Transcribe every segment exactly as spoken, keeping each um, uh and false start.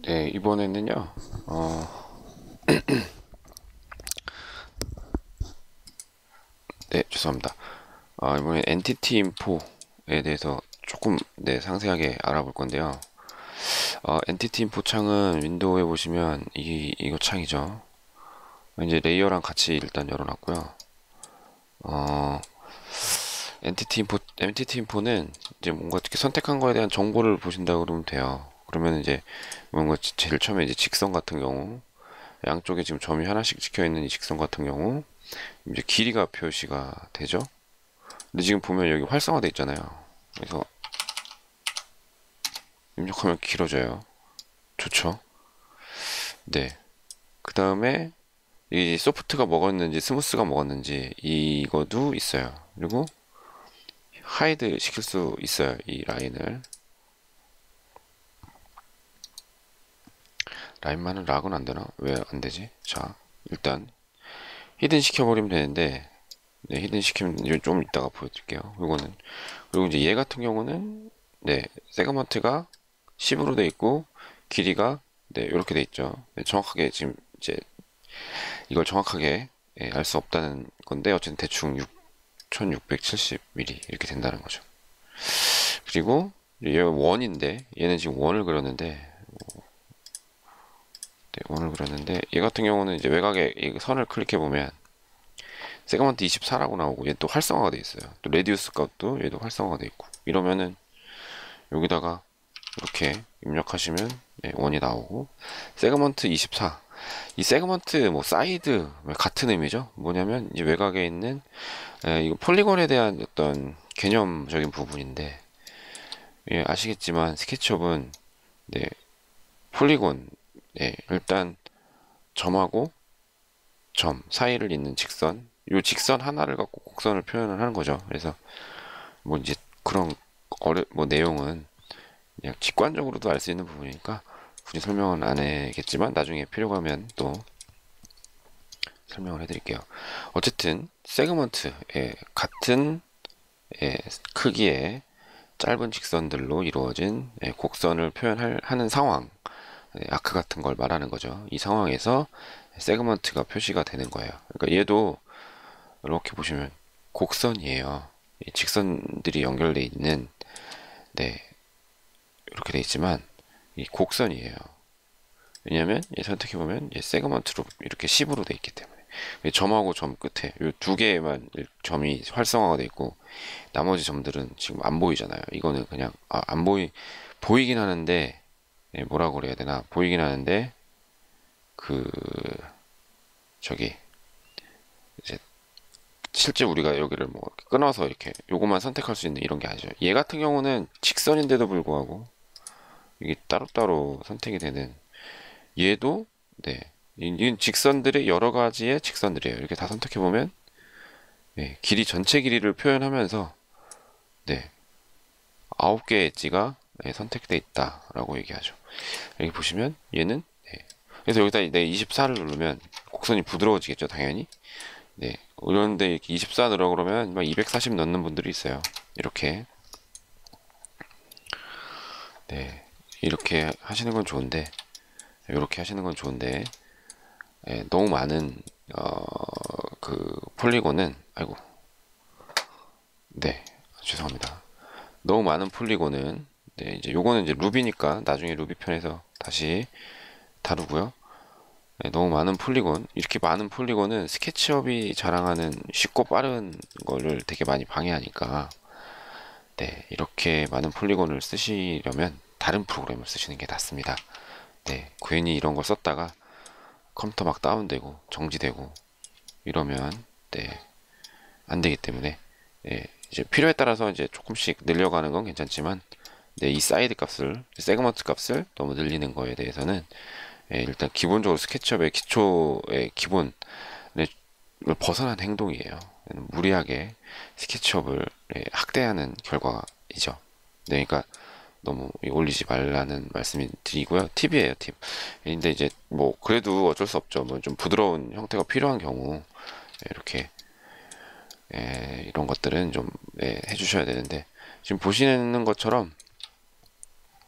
네, 이번에는요, 어, 네, 죄송합니다. 어, 이번에 엔티티 인포에 대해서 조금, 네, 상세하게 알아볼 건데요. 어, 엔티티 인포 창은 윈도우에 보시면 이, 이거 창이죠. 이제 레이어랑 같이 일단 열어놨고요. 어, 엔티티 인포, 엔티티 인포는 이제 뭔가 어떻게 선택한 거에 대한 정보를 보신다 그러면 돼요. 그러면 이제 뭔가 제일 처음에 이제 직선 같은 경우, 양쪽에 지금 점이 하나씩 찍혀 있는 이 직선 같은 경우, 이제 길이가 표시가 되죠. 근데 지금 보면 여기 활성화돼 있잖아요. 그래서 입력하면 길어져요. 좋죠. 네. 그 다음에 이 소프트가 먹었는지 스무스가 먹었는지 이거도 있어요. 그리고 하이드 시킬 수 있어요. 이 라인을. 라인만은 락은 안 되나? 왜 안 되지? 자, 일단 히든 시켜버리면 되는데, 네, 히든 시키면 이제 좀 이따가 보여드릴게요. 이거는. 그리고 이제 얘 같은 경우는, 네, 세그먼트가 십으로 돼 있고, 길이가, 네, 이렇게 돼 있죠. 네, 정확하게 지금 이제 이걸 정확하게 예, 알 수 없다는 건데, 어쨌든 대충 천육백칠십 밀리미터 이렇게 된다는 거죠. 그리고 얘 원인데, 얘는 지금 원을 그렸는데, 네, 원을 그렸는데, 얘 같은 경우는 이제 외곽에 이 선을 클릭해 보면 세그먼트 이십사라고 나오고, 얘 또 활성화가 돼 있어요. 또 레디우스 값도 얘도 활성화가 돼 있고, 이러면은 여기다가 이렇게 입력하시면 네, 원이 나오고, 세그먼트 이십사, 이 세그먼트 뭐 사이드 같은 의미죠. 뭐냐면 이제 외곽에 있는 에, 이거 폴리곤에 대한 어떤 개념적인 부분인데, 예, 아시겠지만 스케치업은 네, 폴리곤, 네, 일단 점하고 점 사이를 잇는 직선, 요 직선 하나를 갖고 곡선을 표현을 하는 거죠. 그래서 뭐 이제 그런 어려 뭐 내용은 그냥 직관적으로도 알 수 있는 부분이니까 굳이 설명은 안 해겠지만, 나중에 필요가 하면 또 설명을 해드릴게요. 어쨌든 세그먼트의 같은 예, 크기의 짧은 직선들로 이루어진 예, 곡선을 표현하는 상황, 예, 아크 같은 걸 말하는 거죠. 이 상황에서 세그먼트가 표시가 되는 거예요. 그러니까 얘도 이렇게 보시면 곡선이에요. 이 직선들이 연결되어 있는, 네, 이렇게 돼 있지만 이 곡선이에요. 왜냐면 얘 선택해보면 얘 세그먼트로 이렇게 십으로 돼 있기 때문에, 점하고 점 끝에 이 두 개만 점이 활성화가 돼 있고, 나머지 점들은 지금 안 보이잖아요. 이거는 그냥 아, 안 보이 보이긴 하는데, 예, 뭐라고 그래야 되나, 보이긴 하는데 그 저기 이제 실제 우리가 여기를 뭐 끊어서 이렇게 요것만 선택할 수 있는 이런 게 아니죠. 얘 같은 경우는 직선인데도 불구하고 이게 따로따로 선택이 되는, 얘도 네, 이 직선들의 여러 가지의 직선들이에요. 이렇게 다 선택해 보면 네, 길이 전체 길이를 표현하면서 네, 아홉 개의 엣지가 네, 선택돼 있다라고 얘기하죠. 여기 보시면 얘는 네, 그래서 여기다 네, 이십사를 누르면 곡선이 부드러워지겠죠, 당연히. 네, 그런데 이렇게 이십사 넣으라 그러면 막 이백사십 넣는 분들이 있어요. 이렇게 네, 이렇게 하시는 건 좋은데, 이렇게 하시는 건 좋은데 예, 너무 많은 어, 그 폴리곤은, 아이고, 네, 죄송합니다. 너무 많은 폴리곤은, 네, 이제 요거는 이제 루비니까 나중에 루비 편에서 다시 다루고요. 네, 너무 많은 폴리곤, 이렇게 많은 폴리곤은 스케치업이 자랑하는 쉽고 빠른 거를 되게 많이 방해하니까, 네, 이렇게 많은 폴리곤을 쓰시려면 다른 프로그램을 쓰시는 게 낫습니다. 네, 괜히 이런 걸 썼다가 컴퓨터 막 다운되고 정지되고 이러면 네, 안 되기 때문에, 예, 이제 필요에 따라서 이제 조금씩 늘려가는 건 괜찮지만, 네, 이 사이드 값을, 세그먼트 값을 너무 늘리는 거에 대해서는 예, 일단 기본적으로 스케치업의 기초의 기본을 벗어난 행동이에요. 무리하게 스케치업을 예, 학대하는 결과이죠. 네, 그러니까 너무 올리지 말라는 말씀을 드리고요. 팁이에요, 팁. 근데 이제 뭐 그래도 어쩔 수 없죠. 뭐 좀 부드러운 형태가 필요한 경우 이렇게 예, 이런 것들은 좀 예, 해주셔야 되는데, 지금 보시는 것처럼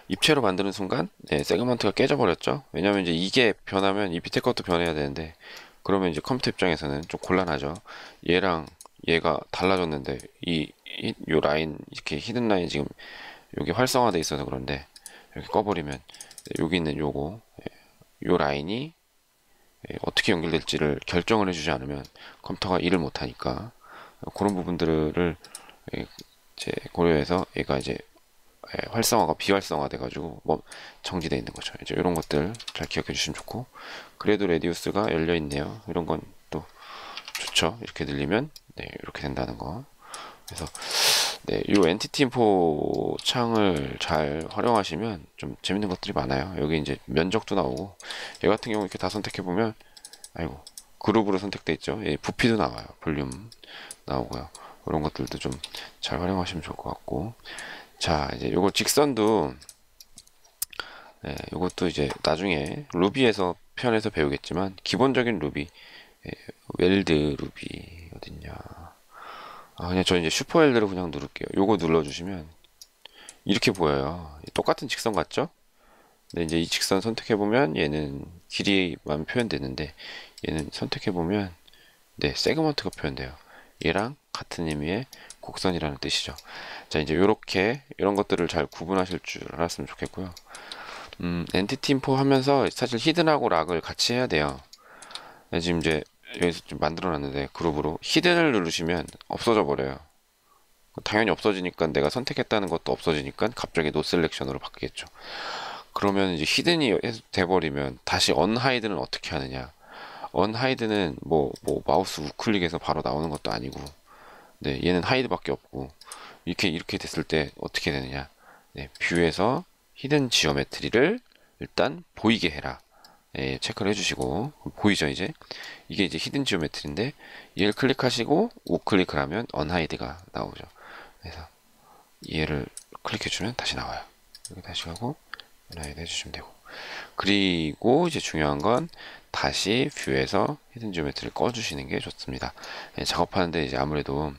입체로 만드는 순간 네, 세그먼트가 깨져버렸죠. 왜냐면 이제 이게 변하면 이 밑에 것도 변해야 되는데 그러면 이제 컴퓨터 입장에서는 좀 곤란하죠. 얘랑 얘가 달라졌는데 이, 이, 요 라인 이렇게 히든 라인 지금 여기 활성화돼 있어서 그런데 이렇게 꺼버리면 여기 있는 요거 요 라인이 어떻게 연결될지를 결정을 해주지 않으면 컴퓨터가 일을 못하니까 그런 부분들을 이제 고려해서 얘가 이제 활성화가 비활성화 돼가지고 뭐 정지돼 있는 거죠. 이제 이런 것들 잘 기억해 주시면 좋고 그래도 레디우스가 열려 있네요. 이런 건 또 좋죠. 이렇게 늘리면 네, 이렇게 된다는 거. 그래서 네, 이 엔티티 인포 창을 잘 활용하시면 좀 재밌는 것들이 많아요. 여기 이제 면적도 나오고 얘 같은 경우 이렇게 다 선택해 보면 아이고 그룹으로 선택돼 있죠. 예, 부피도 나와요. 볼륨 나오고요. 이런 것들도 좀 잘 활용하시면 좋을 것 같고 자 이제 요거 직선도 예, 요것도 이제 나중에 루비에서 편에서 배우겠지만 기본적인 루비 예, 웰드 루비 어딨냐 아 그냥 저 이제 슈퍼 웰드를 그냥 누를게요. 요거 눌러주시면 이렇게 보여요. 똑같은 직선 같죠? 근데 이제 이 직선 선택해보면 얘는 길이만 표현되는데 얘는 선택해보면 네 세그먼트가 표현돼요. 얘랑 같은 의미의 곡선이라는 뜻이죠. 자 이제 요렇게 이런 것들을 잘 구분하실 줄 알았으면 좋겠고요. 음, 엔티티 인포 하면서 사실 히든하고 락을 같이 해야 돼요. 네, 지금 이제 여기서 좀 만들어 놨는데 그룹으로 히든을 누르시면 없어져 버려요. 당연히 없어지니까 내가 선택했다는 것도 없어지니까 갑자기 노 셀렉션으로 바뀌겠죠. 그러면 이제 히든이 돼버리면 다시 언하이드는 어떻게 하느냐? 언하이드는 뭐, 뭐 마우스 우클릭해서 바로 나오는 것도 아니고, 네, 얘는 하이드밖에 없고 이렇게 이렇게 됐을 때 어떻게 되느냐? 네, 뷰에서 히든 지오메트리를 일단 보이게 해라. 예, 체크를 해주시고 보이죠 이제 이게 이제 히든 지오메트리인데 얘를 클릭하시고 우클릭을 하면 언하이드가 나오죠. 그래서 얘를 클릭해주면 다시 나와요. 여기 다시 가고 언하이드 해주시면 되고 그리고 이제 중요한 건 다시 뷰에서 히든 지오메트리를 꺼주시는 게 좋습니다. 예, 작업하는데 이제 아무래도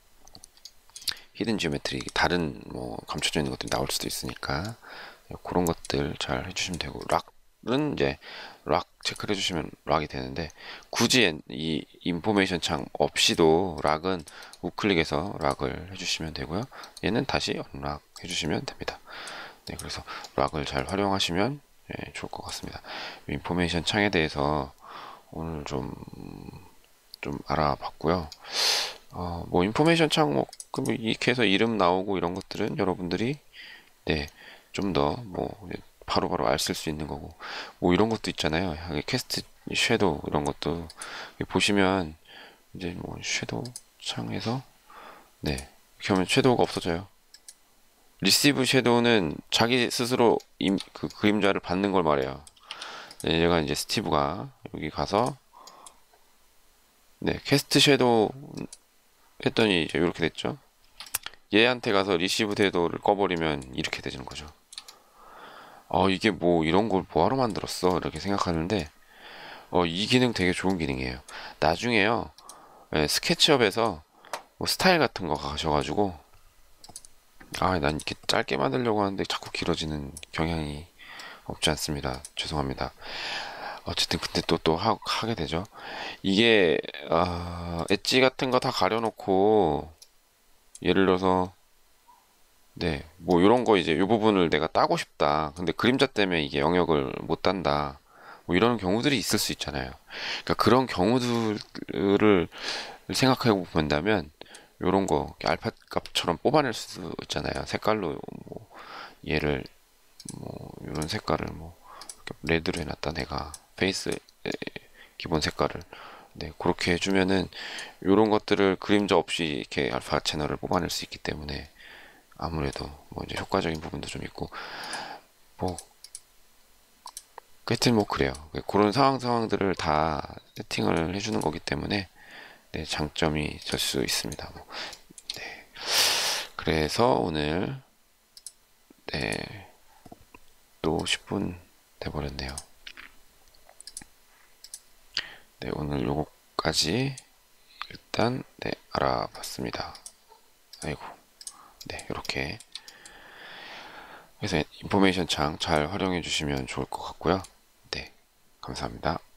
히든 지오메트리 다른 뭐 감춰져 있는 것들이 나올 수도 있으니까 그런 것들 잘 해주시면 되고 락은 이제 락 체크를 해주시면 락이 되는데 굳이 이 인포메이션 창 없이도 락은 우클릭해서 락을 해주시면 되고요. 얘는 다시 언락 해주시면 됩니다. 네, 그래서 락을 잘 활용하시면 예, 좋을 것 같습니다. 인포메이션 창에 대해서 오늘 좀, 좀 알아봤고요. 어, 뭐 인포메이션 창 뭐, 이렇게 해서 이름 나오고 이런 것들은 여러분들이 네, 좀 더 뭐 바로바로 알 쓸 수 있는 거고 뭐 이런 것도 있잖아요. 캐스트 섀도우 이런 것도 보시면 이제 뭐 섀도우 창에서 네 이렇게 하면 섀도우가 없어져요. 리시브 섀도우는 자기 스스로 임, 그 그림자를 받는 걸 말해요. 네, 얘가 이제 스티브가 여기 가서 네 캐스트 섀도우 했더니 이제 이렇게 됐죠. 얘한테 가서 리시브 섀도우를 꺼버리면 이렇게 되는 거죠. 어 이게 뭐 이런 걸 뭐하러 만들었어 이렇게 생각하는데 어, 이 기능 되게 좋은 기능이에요. 나중에요 예, 스케치업에서 뭐 스타일 같은 거 가셔가지고 아 난 이렇게 짧게 만들려고 하는데 자꾸 길어지는 경향이 없지 않습니다. 죄송합니다. 어쨌든 근데 또 또 하게 되죠. 이게 어, 엣지 같은 거 다 가려놓고 예를 들어서 네, 뭐 이런 거 이제 이 부분을 내가 따고 싶다. 근데 그림자 때문에 이게 영역을 못 딴다. 뭐 이런 경우들이 있을 수 있잖아요. 그러니까 그런 경우들을 생각해 본다면 이런 거 알파 값처럼 뽑아낼 수 있잖아요. 색깔로 뭐 얘를 뭐 이런 색깔을 뭐 레드로 해놨다 내가 페이스 기본 색깔을 네 그렇게 해주면은 이런 것들을 그림자 없이 이렇게 알파 채널을 뽑아낼 수 있기 때문에 아무래도 뭐 이제 효과적인 부분도 좀 있고 뭐 하여튼 뭐 그래요. 그런 상황 상황들을 다 세팅을 해주는 거기 때문에 네, 장점이 될 수 있습니다. 뭐. 네. 그래서 오늘 네, 또 십 분 돼버렸네요. 네, 오늘 요거까지 일단 네, 알아봤습니다. 아이고, 네, 이렇게 그래서 인포메이션 창 잘 활용해 주시면 좋을 것 같고요. 네, 감사합니다.